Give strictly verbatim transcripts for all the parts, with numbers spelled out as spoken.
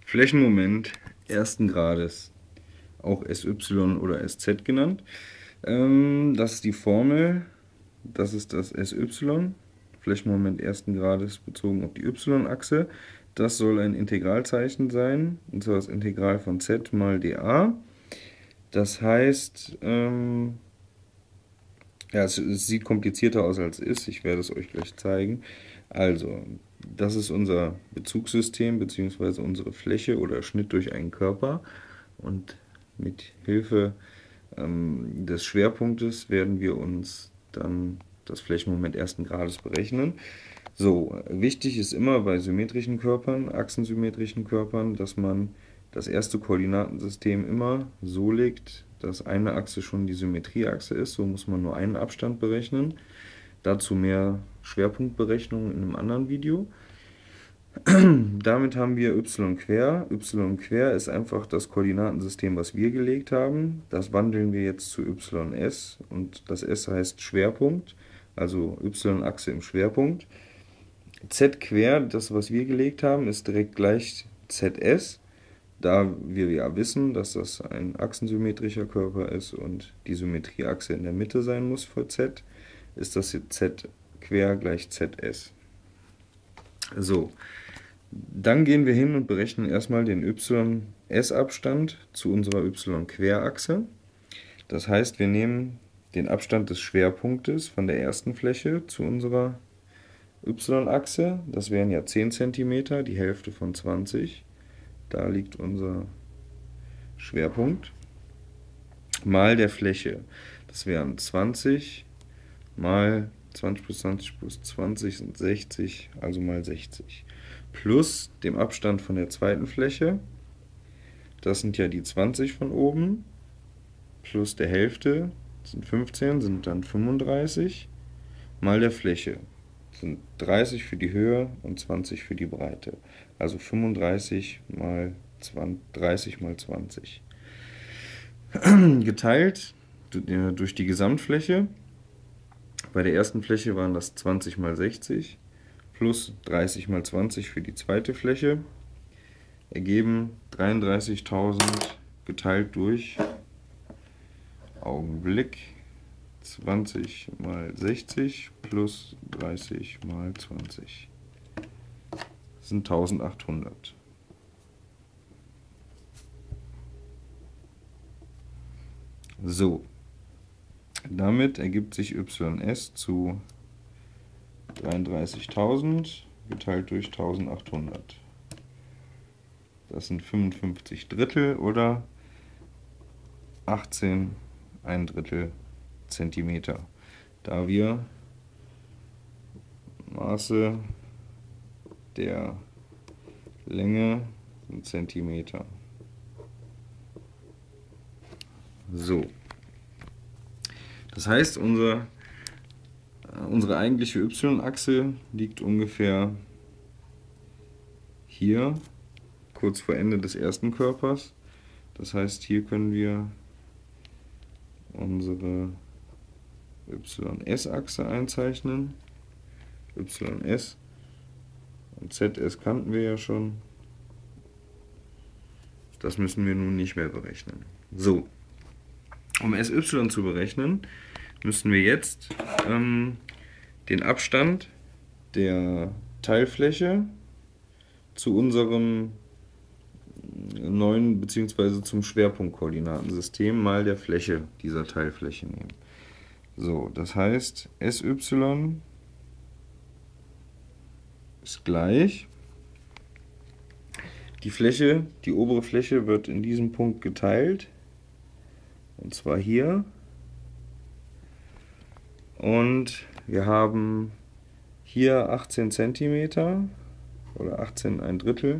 Flächenmoment ersten Grades, auch S Y oder S Z genannt. Ähm, das ist die Formel, das ist das S Y, Flächenmoment ersten Grades bezogen auf die Y-Achse. Das soll ein Integralzeichen sein, und zwar das Integral von z mal dA. Das heißt, ähm, ja, es, es sieht komplizierter aus als es ist, ich werde es euch gleich zeigen. Also, das ist unser Bezugssystem bzw. unsere Fläche oder Schnitt durch einen Körper, und mit Hilfe ähm, des Schwerpunktes werden wir uns dann das Flächenmoment ersten Grades berechnen. So, wichtig ist immer bei symmetrischen Körpern, achsensymmetrischen Körpern, dass man das erste Koordinatensystem immer so legt, dass eine Achse schon die Symmetrieachse ist. So muss man nur einen Abstand berechnen. Dazu mehr Schwerpunktberechnungen in einem anderen Video. Damit haben wir y quer. Y quer ist einfach das Koordinatensystem, was wir gelegt haben. Das wandeln wir jetzt zu ys, und das s heißt Schwerpunkt, also y-Achse im Schwerpunkt. Z quer, das was wir gelegt haben, ist direkt gleich zs, da wir ja wissen, dass das ein achsensymmetrischer Körper ist und die Symmetrieachse in der Mitte sein muss für z, ist das z quer gleich zs. So, dann gehen wir hin und berechnen erstmal den y-s-Abstand zu unserer y-Querachse. Das heißt, wir nehmen den Abstand des Schwerpunktes von der ersten Fläche zu unserer y-Achse. Das wären ja zehn Zentimeter, die Hälfte von zwanzig. Da liegt unser Schwerpunkt. Mal der Fläche. Das wären zwanzig mal zwanzig plus zwanzig plus zwanzig sind sechzig, also mal sechzig. Plus dem Abstand von der zweiten Fläche, das sind ja die zwanzig von oben, plus der Hälfte, sind fünfzehn, sind dann fünfunddreißig, mal der Fläche, sind dreißig für die Höhe und zwanzig für die Breite. Also fünfunddreißig mal dreißig mal zwanzig. Geteilt durch die Gesamtfläche. Bei der ersten Fläche waren das zwanzig mal sechzig plus dreißig mal zwanzig für die zweite Fläche, ergeben dreiunddreißigtausend geteilt durch, Augenblick, zwanzig mal sechzig plus dreißig mal zwanzig. Das sind eintausendachthundert. So, damit ergibt sich ys zu dreiunddreißigtausend geteilt durch eintausendachthundert. Das sind fünfundfünfzig Drittel oder achtzehn ein Drittel Zentimeter, da wir Maße der Länge sind Zentimeter. So. Das heißt, unser, unsere eigentliche y-Achse liegt ungefähr hier, kurz vor Ende des ersten Körpers. Das heißt, hier können wir unsere y-S-Achse einzeichnen. y-S und z-S kannten wir ja schon. Das müssen wir nun nicht mehr berechnen. So, um S Y zu berechnen, müssen wir jetzt ähm, den Abstand der Teilfläche zu unserem neuen bzw. zum Schwerpunktkoordinatensystem mal der Fläche dieser Teilfläche nehmen. So, das heißt, S Y ist gleich, die Fläche, die obere Fläche wird in diesem Punkt geteilt, und zwar hier, und wir haben hier achtzehn Zentimeter oder achtzehn ein Drittel.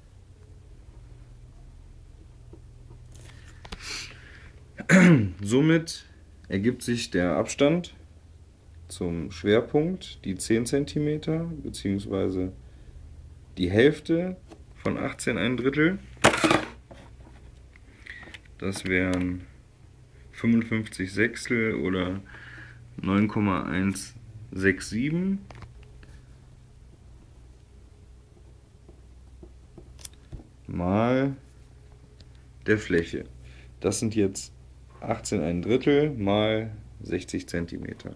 Somit ergibt sich der Abstand zum Schwerpunkt, die zehn Zentimeter, beziehungsweise die Hälfte von achtzehn ein Drittel. Das wären fünfundfünfzig Sechstel oder neun Komma eins sechs sieben. mal der Fläche. Das sind jetzt achtzehn ein Drittel mal sechzig Zentimeter.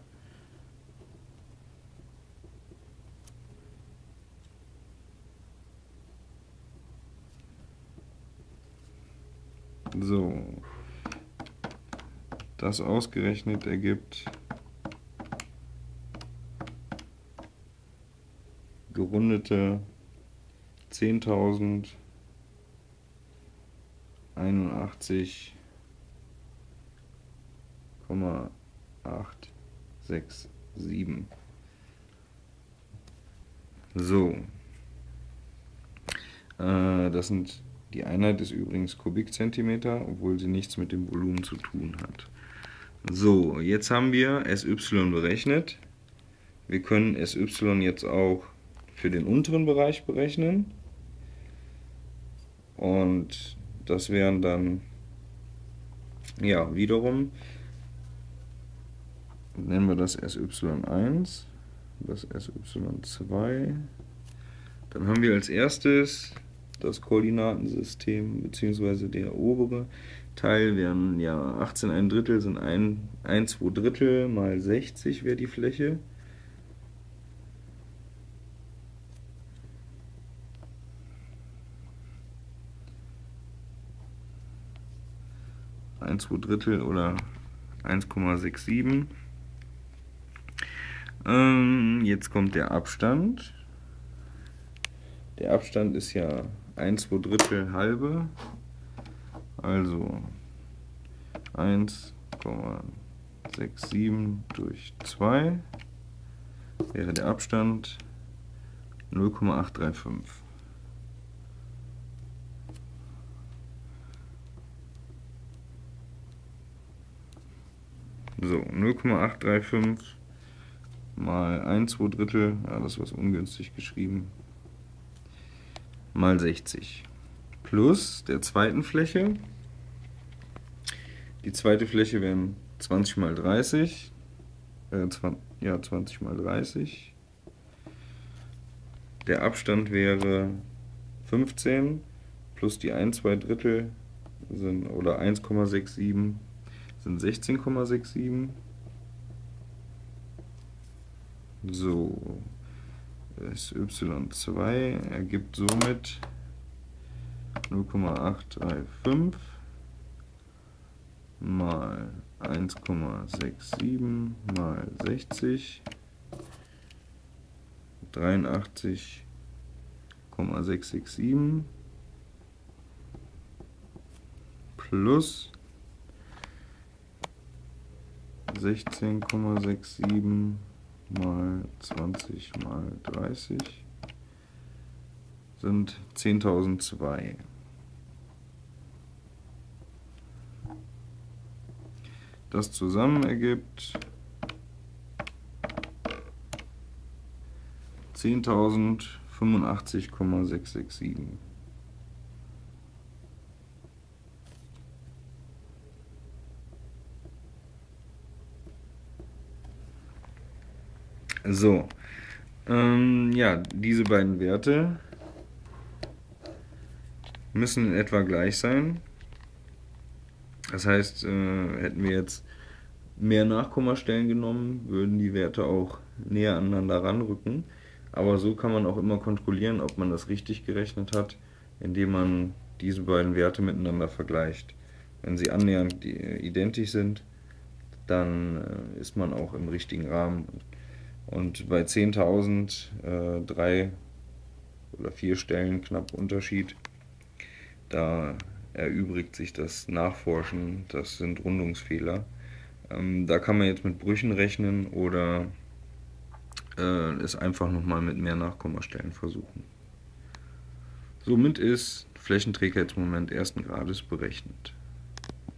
So, das ausgerechnet ergibt gerundete zehntausendeinundachtzig Komma acht sechs sieben. So, äh, das sind die Einheit ist übrigens Kubikzentimeter, obwohl sie nichts mit dem Volumen zu tun hat. So, jetzt haben wir S Y berechnet. Wir können S Y jetzt auch für den unteren Bereich berechnen. Und das wären dann, ja, wiederum, nennen wir das S Y eins, das S Y zwei. Dann haben wir als erstes das Koordinatensystem, beziehungsweise der obere Teil wären ja achtzehn ein Drittel sind eins zwei Drittel mal sechzig wäre die Fläche. eins zwei Drittel oder eins Komma siebenundsechzig. Ähm, jetzt kommt der Abstand. Der Abstand ist ja eins zwei Drittel halbe, also eins Komma siebenundsechzig durch zwei wäre der Abstand null Komma acht drei fünf. So, null Komma acht drei fünf mal eins zwei Drittel, ja, das ist was ungünstig geschrieben, mal sechzig plus der zweiten Fläche. Die zweite Fläche wären zwanzig mal dreißig, äh, zwanzig, ja, zwanzig mal dreißig. Der Abstand wäre fünfzehn plus die eins zwei Drittel sind, oder eins Komma siebenundsechzig sind sechzehn Komma siebenundsechzig. So, S Y zwei ergibt somit null Komma acht drei fünf mal eins Komma siebenundsechzig mal sechzig, dreiundachtzig Komma sechshundertsiebenundsechzig plus sechzehn Komma siebenundsechzig mal zwanzig mal dreißig sind zehntausendzwei. Das zusammen ergibt zehntausendfünfundachtzig Komma sechshundertsiebenundsechzig. So, ähm, ja, diese beiden Werte müssen in etwa gleich sein. Das heißt, äh, hätten wir jetzt mehr Nachkommastellen genommen, würden die Werte auch näher aneinander ranrücken. Aber so kann man auch immer kontrollieren, ob man das richtig gerechnet hat, indem man diese beiden Werte miteinander vergleicht. Wenn sie annähernd identisch sind, dann äh, ist man auch im richtigen Rahmen. Und bei zehntausend äh, drei oder vier Stellen knapp Unterschied, da erübrigt sich das Nachforschen, das sind Rundungsfehler. Ähm, da kann man jetzt mit Brüchen rechnen oder äh, es einfach nochmal mit mehr Nachkommastellen versuchen. Somit ist Flächenträgheitsmoment ersten Grades berechnet.